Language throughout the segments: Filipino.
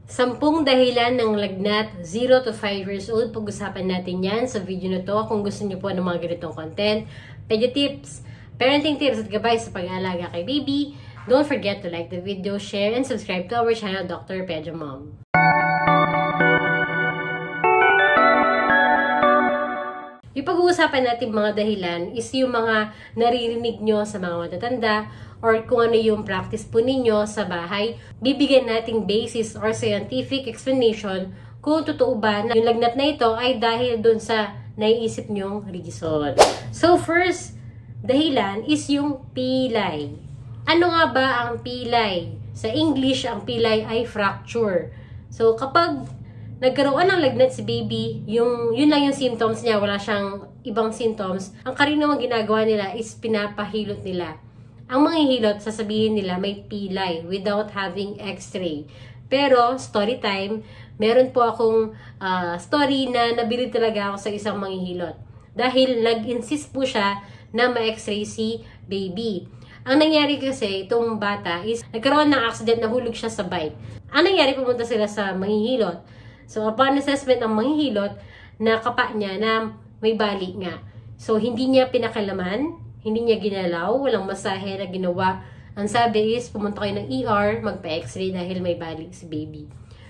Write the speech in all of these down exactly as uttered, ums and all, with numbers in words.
Sampung dahilan ng lagnat zero to five years old. Pag-usapan natin yan sa video na to. Kung gusto niyo po ng mga ganitong content, pedio tips, parenting tips at gabay sa pag-aalaga kay baby, don't forget to like the video, share, and subscribe to our channel, Doctor Pedio Mom. Yung pag-uusapan natin mga dahilan is yung mga naririnig nyo sa mga matatanda or kung ano yung practice po ninyo sa bahay. Bibigyan nating basis or scientific explanation kung totoo ba na yung lagnat na ito ay dahil dun sa naiisip nyong reason. So first dahilan is yung pilay. Ano nga ba ang pilay? Sa English, ang pilay ay fracture. So kapag nagkaroon ng lagnat si baby, yung, yun lang yung symptoms niya, wala siyang ibang symptoms. Ang karaniwang ginagawa nila is pinapahilot nila. Ang mga hilot, sasabihin nila may pilay without having x-ray. Pero, story time, meron po akong uh, story na nabili talaga ako sa isang manghihilot. Dahil nag-insist po siya na ma-x-ray si baby. Ang nangyari kasi, itong bata is nagkaroon ng accident, nahulog siya sa bike. Ang nangyari, pumunta sila sa manghihilot. So, upon assessment ng manghihilot, nakapa niya na may bali nga. So, hindi niya pinakalaman, hindi niya ginalaw, walang masahe na ginawa. Ang sabi is, pumunta kayo ng E R, magpa-x-ray dahil may bali si baby.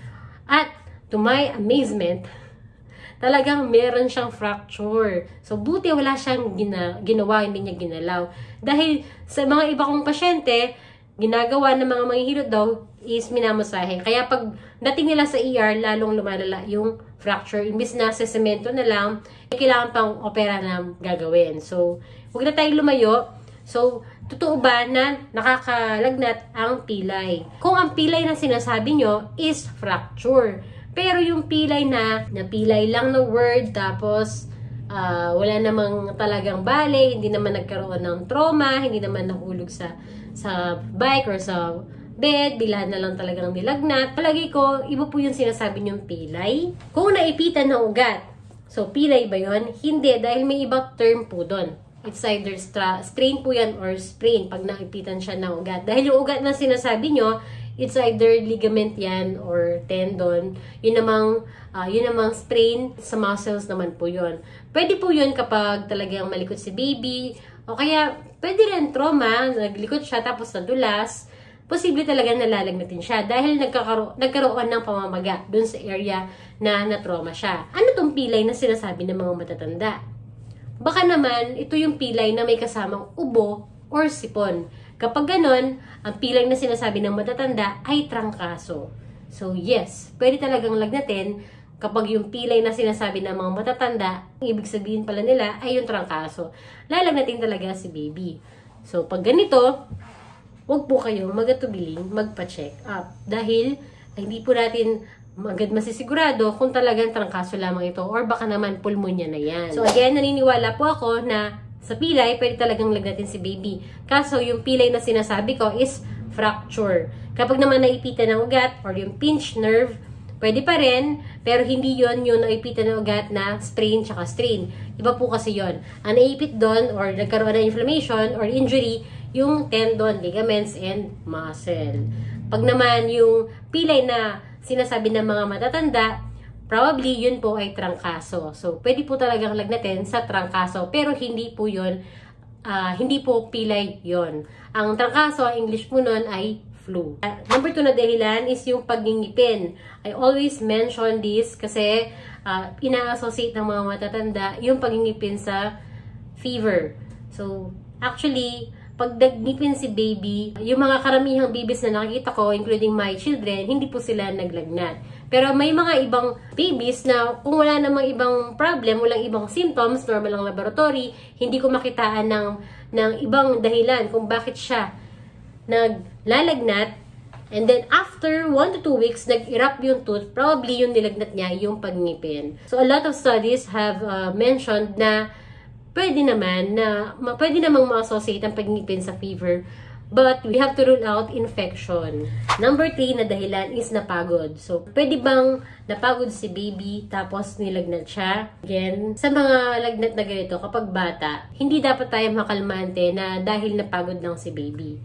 At, to my amazement, talagang meron siyang fracture. So, buti wala siyang gina ginawa, hindi niya ginalaw. Dahil sa mga iba kong pasyente, ginagawa ng mga manghihilot daw is minamasahe. Kaya pag dating nila sa E R, lalong lumalala yung fracture. Imbis na sa semento na lang, kailangan pang opera na gagawin. So, huwag na tayong lumayo. So, totoo ba na nakakalagnat ang pilay? Kung ang pilay na sinasabi nyo is fracture. Pero yung pilay na, na pilay lang na word, tapos uh, wala namang talagang bale, hindi naman nagkaroon ng trauma, hindi naman nahulog sa sa bike or sa bed, bilahan na lang talagang nilagnat. Palagi ko, iba po yung sinasabi niyong pilay. Kung naipitan ng ugat, so pilay ba yun? Hindi, dahil may ibang term po doon. It's either strain po yan or sprain pag naipitan siya ng ugat. Dahil yung ugat na sinasabi nyo, it's either ligament yan or tendon. Yun namang, uh, yun namang sprain sa muscles naman po yun. Pwede po yun kapag talagang malikot si baby, o kaya pwede rin trauma, naglikot siya tapos nadulas, posible talaga nalalagnatin siya dahil nagkakaroon, nagkaroon ng pamamaga dun sa area na na-trauma siya. Ano tong pilay na sinasabi ng mga matatanda? Baka naman, ito yung pilay na may kasamang ubo or sipon. Kapag ganon, ang pilay na sinasabi ng matatanda ay trangkaso. So yes, pwede talagang lagnatin kapag yung pilay na sinasabi ng mga matatanda, ang ibig sabihin pala nila ay yung trangkaso. Lalagnatin talaga si baby. So pag ganito, huwag po kayong magatubiling magpa-check up. Dahil hindi po natin agad masisigurado kung talagang trangkaso lamang ito or baka naman pulmonya na yan. So again, naniniwala po ako na sa pilay, pwede talagang lagnatin si baby. Kaso yung pilay na sinasabi ko is fracture. Kapag naman naipitan ng ugat or yung pinched nerve, pwede pa rin, pero hindi yon yung naipitan ng ugat na sprain tsaka strain. Iba po kasi yon. Ang naipit doon or nagkaroon ng inflammation or injury, yung tendon, ligaments, and muscle. Pag naman yung pilay na sinasabi ng mga matatanda, probably yun po ay trangkaso. So, pwede po talagang lagnatin sa trangkaso, pero hindi po yun, uh, hindi po pilay yon. Ang trangkaso, ang English po nun ay flu. Uh, number two na dahilan is yung pagngingipin. I always mention this kasi uh, ina-associate ng mga matatanda yung pagngingipin sa fever. So, actually, pag nagngipin si baby, yung mga karamihang babies na nakikita ko, including my children, hindi po sila naglagnat. Pero may mga ibang babies na kung wala namang ibang problem, walang ibang symptoms, normal ang laboratory, hindi ko makitaan ng, ng ibang dahilan kung bakit siya naglalagnat. And then after one to two weeks, nag-erupt yung tooth, probably yung nilagnat niya yung pagngipin. So a lot of studies have uh, mentioned na pwede naman na pwede namang ma-associate ang pagngipin sa fever, but we have to rule out infection. Number three na dahilan is napagod. So, pwede bang napagod si baby tapos nilagnat siya? Again, sa mga lagnat na ganito, kapag bata, hindi dapat tayo makalmante na dahil napagod lang si baby.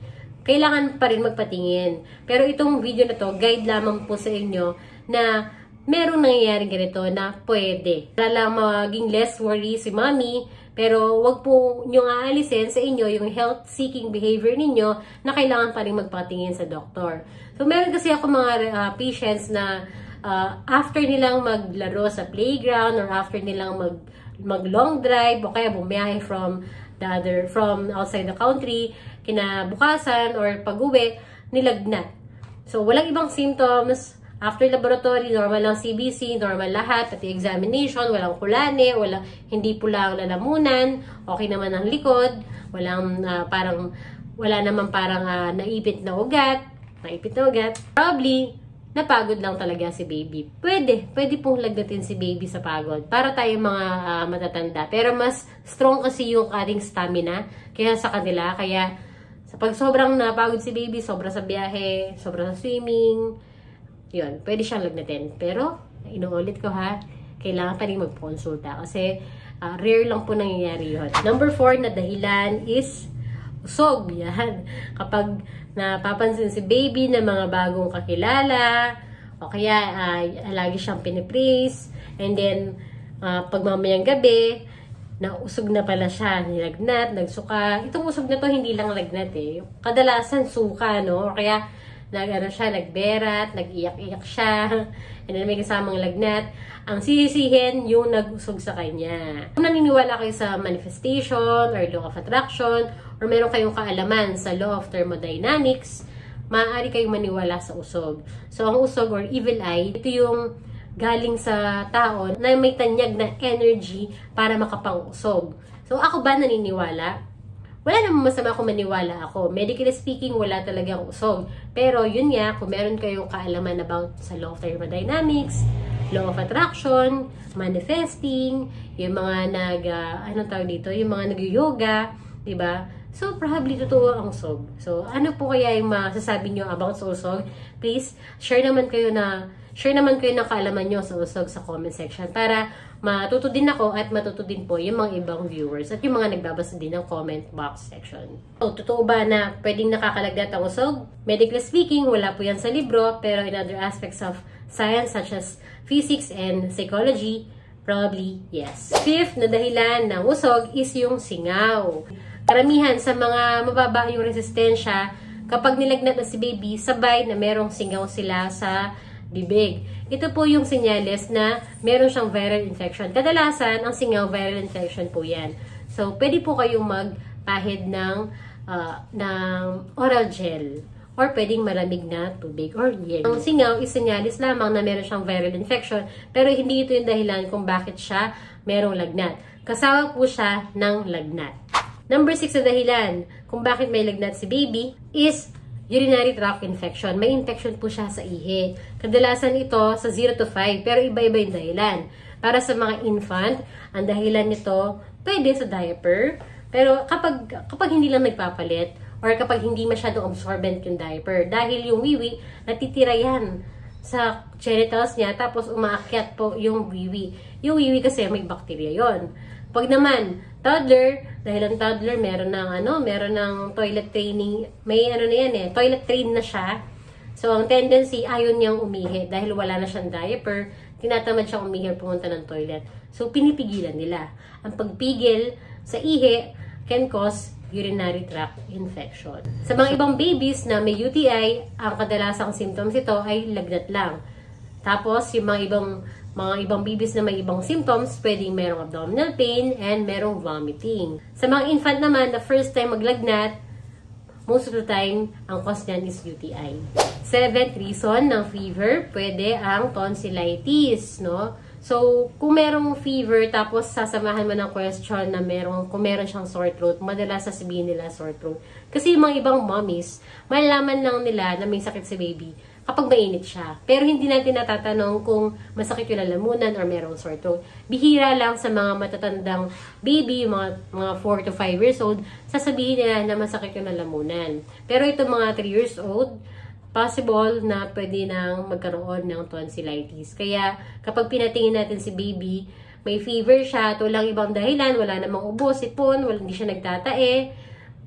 kailangan pa rin magpatingin. Pero itong video na to, guide lamang po sa inyo na merong nangyayari ganito na pwede. Para lang maging less worry si mommy, pero wag po nyo aalisin sa inyo yung health-seeking behavior ninyo na kailangan pa rin magpatingin sa doktor. So, meron kasi ako mga uh, patients na uh, after nilang maglaro sa playground or after nilang mag, mag long drive o kaya bumiyahe from the other, from outside the country, kinabukasan or pag-uwi, nilagnat. So, walang ibang symptoms. After laboratory, normal lang C B C, normal lahat, pati examination, walang kulane, walang, hindi pula ang lalamunan, okay naman ang likod, walang uh, parang, wala naman parang uh, naipit na ugat, naipit na ugat. Probably, napagod lang talaga si baby. Pwede, pwede pong lagdatin si baby sa pagod para tayo mga uh, matatanda. Pero mas strong kasi yung ating stamina kaya sa kanila. Kaya sa pag sobrang napagod si baby, sobra sa biyahe, sobra sa swimming, yun, pwede siyang lagnatin. Pero, inuulit ko ha, kailangan pa rin magkonsulta kasi uh, rare lang po nangyayari yun. Number four na dahilan is usog. Yan. Kapag napapansin si baby na mga bagong kakilala, o kaya uh, lagi siyang pinipraise, and then, uh, pag mamayang gabi, na usog na pala siya, nilagnat, nagsuka. Itong usog na to hindi lang lagnat eh. Kadalasan suka, no? Kaya, nag, ano siya, nagberat, nag-iyak-iyak siya, and then may kasamang lagnat. Ang sisisihin yung nag-usog sa kanya. Kung naniniwala kayo sa manifestation or law of attraction, or meron kayong kaalaman sa law of thermodynamics, maaari kayong maniwala sa usog. So, ang usog or evil eye, ito yung galing sa tao na may tanyag na energy para makapang-usog. So, ako ba naniniwala? Wala namang masama kung maniwala ako. Medically speaking, wala talagang usog. Pero yun nga, kung meron kayong kaalaman about sa law of thermodynamics, law of attraction, manifesting, yung mga nag, uh, anong tawag dito, yung mga nag-yoga, diba? So, probably totoo ang usog. So, ano po kaya yung masasabi nyo about sa usog? Please, share naman kayo na, share naman kayo ng kaalaman nyo sa usog sa comment section para matuto din ako at matuto din po yung mga ibang viewers at yung mga nagbabasa din ng comment box section. So, totoo ba na pwedeng nakakalagnat ang usog? Medically speaking, wala po yan sa libro, pero in other aspects of science such as physics and psychology, probably yes. Fifth na dahilan ng usog is yung singaw. Karamihan sa mga mababa yung resistensya, kapag nilagnat na si baby, sabay na merong singaw sila sa bibig. Ito po yung senyales na meron siyang viral infection. Kadalasan, ang singaw viral infection po yan. So, pwede po kayong magpahid ng, uh, ng oral gel or pwedeng malamig na tubig or yelo. Ang singaw is senyales lamang na meron siyang viral infection, pero hindi ito yung dahilan kung bakit siya merong lagnat. Kasama po siya ng lagnat. Number six na dahilan kung bakit may lagnat si baby is urinary tract infection. May infection po siya sa ihi. Kadalasan ito sa zero to five, pero iba-iba yung dahilan. Para sa mga infant, ang dahilan nito pwede sa diaper, pero kapag, kapag hindi lang nagpapalit, or kapag hindi masyadong absorbent yung diaper, dahil yung wiwi, natitira yan sa genitals niya, tapos umaakyat po yung wiwi. Yung wiwi kasi may bacteria yon. Pag naman, toddler, dahil ang toddler, meron ng, ano, meron ng toilet training, may ano na yan eh, toilet train na siya. So, ang tendency, ayaw niyang umihi, dahil wala na siyang diaper, tinatamad siyang umihi pumunta ng toilet. So, pinipigilan nila. Ang pagpigil sa ihi can cause urinary tract infection. Sa mga ibang babies na may U T I, ang kadalasang symptoms ito ay lagnat lang. Tapos, yung mga ibang mga ibang babies na may ibang symptoms, pwedeng merong abdominal pain and merong vomiting. Sa mga infant naman, the first time maglagnat, most of the time, ang cause niyan is U T I. Seventh reason ng fever, pwede ang tonsillitis, no? So, kung merong fever, tapos sasamahan mo ng question na merong, kung meron siyang sore throat, madalas sasabihin nila sore throat. Kasi yung mga ibang mommies, malalaman lang nila na may sakit si baby kapag mainit siya. Pero hindi natin natatanong kung masakit yung lalamunan or merong sore throat. Bihira lang sa mga matatandang baby, mga, mga four to five years old, sasabihin nila na masakit yung lalamunan. Pero itong mga three years old, possible na pwede nang magkaroon ng tonsillitis. Kaya kapag pinatingin natin si baby, may fever siya, at walang ibang dahilan, wala namang ubo, sipon, wala, hindi siya nagtatae,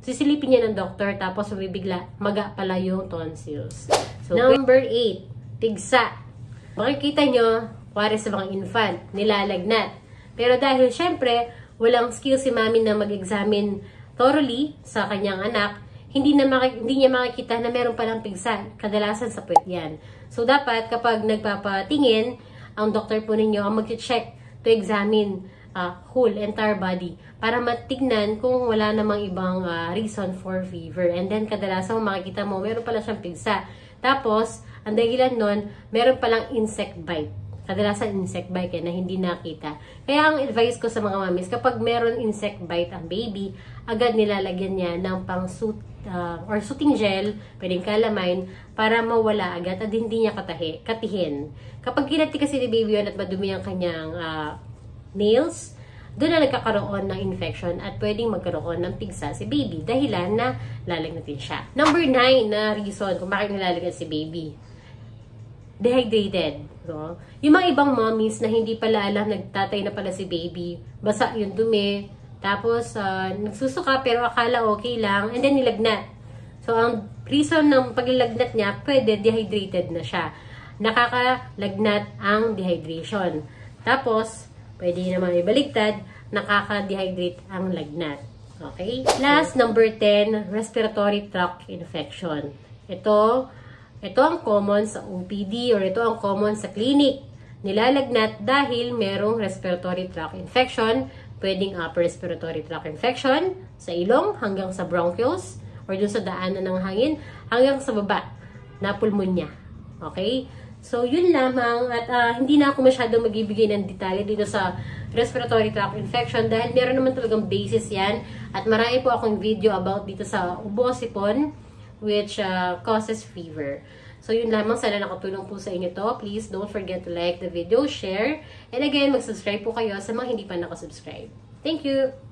sisilipin niya ng doktor, tapos mabibigla, maga pala yung tonsils. So, number eight, pigsa. Makikita nyo, kuwari sa mga infant, nilalagnat. Pero dahil syempre, walang skill si mami na mag-examine thoroughly sa kanyang anak, hindi, na hindi niya makikita na meron palang pigsa. Kadalasan sa puwet yan. So, dapat kapag nagpapatingin, ang doktor po ninyo ang mag-check to examine uh, whole, entire body para matignan kung wala namang ibang uh, reason for fever. And then, kadalasan makikita mo, meron pala siyang pigsa. Tapos, ang dahilan nun, meron palang insect bite. Kadalasan insect bite eh, na hindi nakita. Kaya ang advice ko sa mga mamis, kapag meron insect bite ang baby, agad nilalagyan niya ng pang suit uh, or soothing gel, pwedeng calamine, para mawala agad at hindi niya katahi, katihin. Kapag kinati kasi ni baby yun at madumi ang kanyang uh, nails, doon na nagkakaroon ng infection at pwedeng magkaroon ng pigsa si baby dahilan na lalagnatin siya. Number nine na reason kung bakit nilalagnat si baby. Dehydrated. So, yung mga ibang mommies na hindi pala alam, nagtatay na pala si baby, basa yung dumi, tapos uh, nagsusuka pero akala okay lang, and then nilagnat. So, ang reason ng paglilagnat niya, pwede dehydrated na siya. Nakakalagnat ang dehydration. Tapos, pwede naman ibaligtad, nakaka-dehydrate ang lagnat. Okay? Last, number ten, respiratory tract infection. Ito, ito ang common sa O P D or ito ang common sa clinic. Nilalagnat dahil merong respiratory tract infection, pwedeng upper respiratory tract infection, sa ilong hanggang sa bronchioles, or dun sa daanan ng hangin, hanggang sa baba, na pulmonya. Okay? So, yun lamang. At uh, hindi na ako masyadong magbibigay ng detalye dito sa respiratory tract infection dahil meron naman talagang basis yan. At marami po akong video about dito sa ubo sipon which uh, causes fever. So, yun lamang. Sana nakatulong po sa inyo to. Please don't forget to like the video, share, and again, mag-subscribe po kayo sa mga hindi pa nakasubscribe. Thank you!